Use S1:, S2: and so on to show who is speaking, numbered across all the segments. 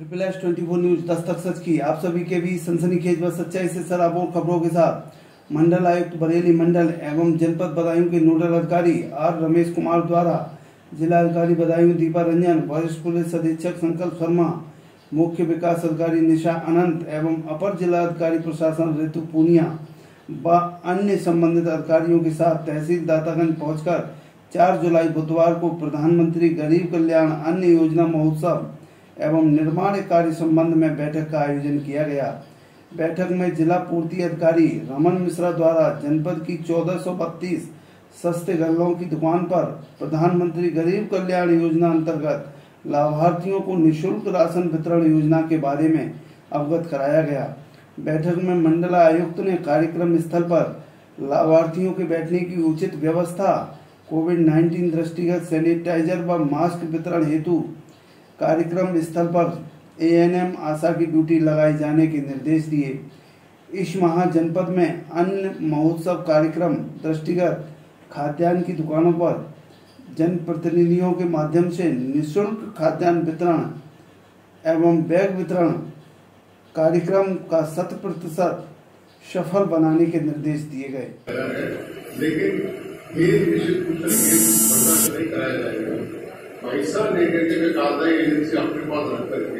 S1: PPLS24 news Dastak सच की आप सभी के बीच सनसनीखेज व सच्चाई से सराबोर खबरों के साथ मंडल आयुक्त बरेली मंडल एवं जनपद बदायूं के नोडल अधिकारी आर रमेश कुमार द्वारा जिला अधिकारी बदायूं दीपा रंजन, वरिष्ठ पुलिस अधीक्षक संकल्प शर्मा, मुख्य विकास अधिकारी निशा अनंत एवं अपर जिला अधिकारी प्रशासन ऋतु पूनिया व अन्य संबंधित अधिकारियों के साथ तहसील दातागंज पहुंचकर 4 जुलाई बुधवार को प्रधानमंत्री गरीब कल्याण अन्न योजना महोत्सव एवं निर्माण कार्य संबंध में बैठक का आयोजन किया गया। बैठक में जिला पूर्ति अधिकारी रमन मिश्रा द्वारा जनपद की 1432 सस्ते गल्लों की दुकान पर प्रधानमंत्री गरीब कल्याण योजना अंतर्गत लाभार्थियों को निःशुल्क राशन वितरण योजना के बारे में अवगत कराया गया। बैठक में मंडल आयुक्त ने कार्यक्रम स्थल पर लाभार्थियों के बैठने की उचित व्यवस्था, कोविड-19 दृष्टिगत सैनिटाइजर व मास्क वितरण हेतु कार्यक्रम स्थल पर ANM आशा की ड्यूटी लगाए जाने के निर्देश दिए। इस माह जनपद में अन्य महोत्सव कार्यक्रम दृष्टिगत खाद्यान्न की दुकानों पर जनप्रतिनिधियों के माध्यम से निःशुल्क खाद्यान्न वितरण एवं बैग वितरण कार्यक्रम का 100% सफल बनाने के निर्देश दिए गए।
S2: लेकिन ये निश्चित रूप से बर्दाश्त नहीं कराया जाएगा। पैसा लेकर के कार्यदायी एजेंसी अपने पास रख करके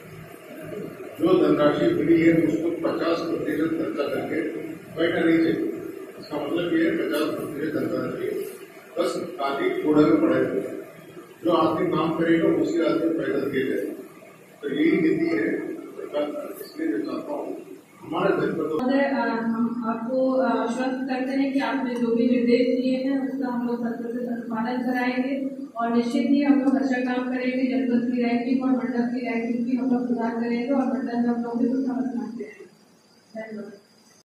S2: जो धनराशि मिली है उसको 50% खर्चा करके बैठा नहीं चाहिए। इसका मतलब ये 50% धनराशि बस खाली कूड़े में पड़े हुए, जो आदमी काम करेगा उसी आदमी पैसा दिए जाए। तो यही नीति है सरकार। इसलिए मैं चाहता हूँ हमारे
S3: हम आपको आश्वस्त करते हैं कि आपने जो भी निर्देश दिए हैं उसका हम लोग 100% पालन कराएंगे और निश्चित ही हम लोग अच्छा काम करेंगे। जनपद की रैंकिंग और मंडल की रैंकिंग भी हम लोग सुधार करेंगे और मंडल में हम लोग भी कुछ समझ पाते हैं। धन्यवाद।